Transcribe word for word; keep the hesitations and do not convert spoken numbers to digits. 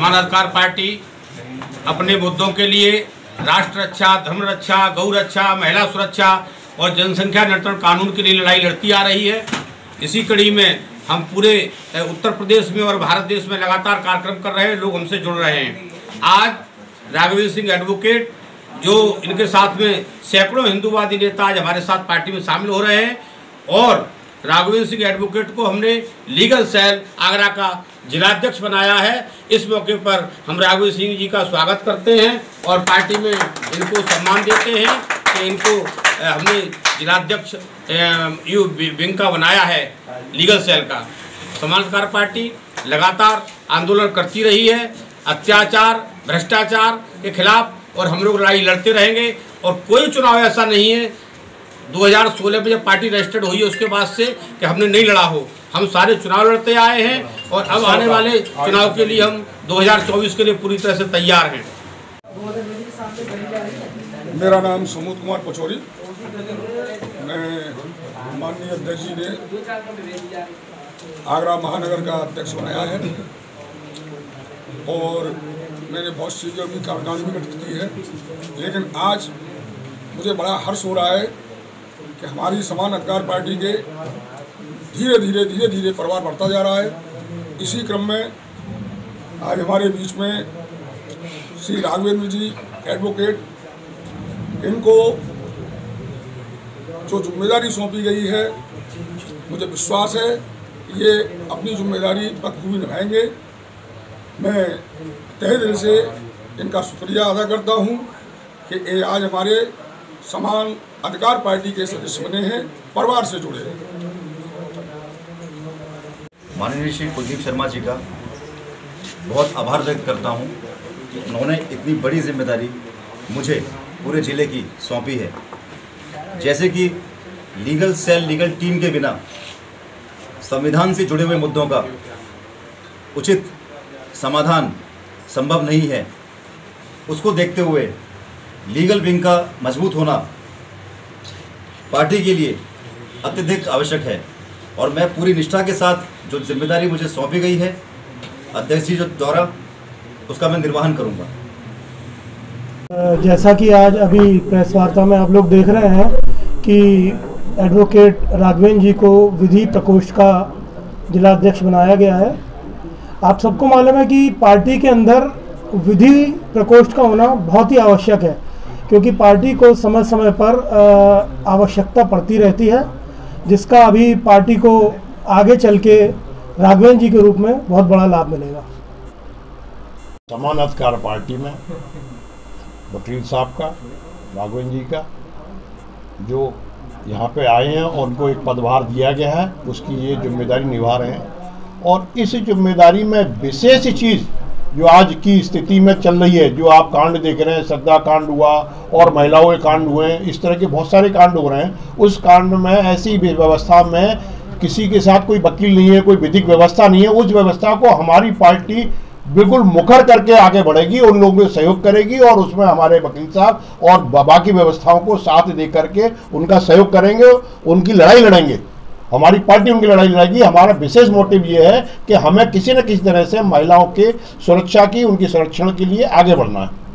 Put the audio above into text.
समान अधिकार पार्टी अपने मुद्दों के लिए राष्ट्र रक्षा, धर्म रक्षा, गौ रक्षा, महिला सुरक्षा और जनसंख्या नियंत्रण कानून के लिए लड़ाई लड़ती आ रही है। इसी कड़ी में हम पूरे उत्तर प्रदेश में और भारत देश में लगातार कार्यक्रम कर रहे हैं, लोग हमसे जुड़ रहे हैं। आज राघवेंद्र सिंह एडवोकेट, जो इनके साथ में सैकड़ों हिंदूवादी नेता आज हमारे साथ पार्टी में शामिल हो रहे हैं, और राघवेंद्र सिंह एडवोकेट को हमने लीगल सेल आगरा का जिलाध्यक्ष बनाया है। इस मौके पर हम राघवेंद्र सिंह जी का स्वागत करते हैं और पार्टी में इनको सम्मान देते हैं कि इनको हमने जिलाध्यक्ष यू विंग का बनाया है, लीगल सेल का। समान अधिकार पार्टी लगातार आंदोलन करती रही है अत्याचार, भ्रष्टाचार के खिलाफ, और हम लोग लड़ाई लड़ते रहेंगे। और कोई चुनाव ऐसा नहीं है दो हज़ार सोलह में जब पार्टी रजिस्टर्ड हुई है उसके बाद से कि हमने नहीं लड़ा हो। हम सारे चुनाव लड़ते आए हैं और अब आने वाले चुनाव के लिए हम दो हज़ार चौबीस के लिए पूरी तरह से तैयार हैं। मेरा नाम सुमोद कुमार पचौरी, मैं माननीय अध्यक्ष जी ने आगरा महानगर का अध्यक्ष बनाया है और मैंने बहुत चीज़ों की कार्यकारिणी भी गठित की है। लेकिन आज मुझे बड़ा हर्ष हो रहा है कि हमारी समान अधिकार पार्टी के धीरे धीरे धीरे धीरे प्रभाव बढ़ता जा रहा है। इसी क्रम में आज हमारे बीच में श्री राघवेंद्र जी एडवोकेट, इनको जो जिम्मेदारी सौंपी गई है, मुझे विश्वास है कि ये अपनी जिम्मेदारी बखूबी निभाएंगे। मैं तहे दिल से इनका शुक्रिया अदा करता हूँ कि ये आज हमारे समान अधिकार पार्टी के सदस्य बने हैं, परिवार से जुड़े हैं। माननीय श्री कुलदीप शर्मा जी का बहुत आभार व्यक्त करता हूं कि उन्होंने इतनी बड़ी जिम्मेदारी मुझे पूरे ज़िले की सौंपी है। जैसे कि लीगल सेल, लीगल टीम के बिना संविधान से जुड़े हुए मुद्दों का उचित समाधान संभव नहीं है, उसको देखते हुए लीगल विंग का मजबूत होना पार्टी के लिए अत्यधिक आवश्यक है। और मैं पूरी निष्ठा के साथ जो जिम्मेदारी मुझे सौंपी गई है अध्यक्ष जी जो द्वारा, उसका मैं निर्वहन करूंगा। जैसा कि आज अभी प्रेस वार्ता में आप लोग देख रहे हैं कि एडवोकेट राघवेंद्र जी को विधि प्रकोष्ठ का जिलाध्यक्ष बनाया गया है। आप सबको मालूम है कि पार्टी के अंदर विधि प्रकोष्ठ का होना बहुत ही आवश्यक है, क्योंकि पार्टी को समय समय पर आवश्यकता पड़ती रहती है, जिसका अभी पार्टी को आगे चल के राघवेंद्र जी के रूप में बहुत बड़ा लाभ मिलेगा। समान अधिकार पार्टी में वकील साहब का, राघवेंद्र जी का, जो यहाँ पे आए हैं और उनको एक पदभार दिया गया है, उसकी ये जिम्मेदारी निभा रहे हैं। और इस जिम्मेदारी में विशेष चीज़ जो आज की स्थिति में चल रही है, जो आप कांड देख रहे हैं, श्रद्धा कांड हुआ और महिलाओं के कांड हुए हैं, इस तरह के बहुत सारे कांड हो रहे हैं। उस कांड में ऐसी व्यवस्था में किसी के साथ कोई वकील नहीं है, कोई विधिक व्यवस्था नहीं है, उस व्यवस्था को हमारी पार्टी बिल्कुल मुखर करके आगे बढ़ेगी, उन लोगों को सहयोग करेगी और उसमें हमारे वकील साहब और बाकी व्यवस्थाओं को साथ दे करके उनका सहयोग करेंगे, उनकी लड़ाई लड़ेंगे। हमारी पार्टी उनकी लड़ाई लड़ेगी। हमारा विशेष मोटिव ये है कि हमें किसी न किसी तरह से महिलाओं के सुरक्षा की, उनकी संरक्षण के लिए आगे बढ़ना है।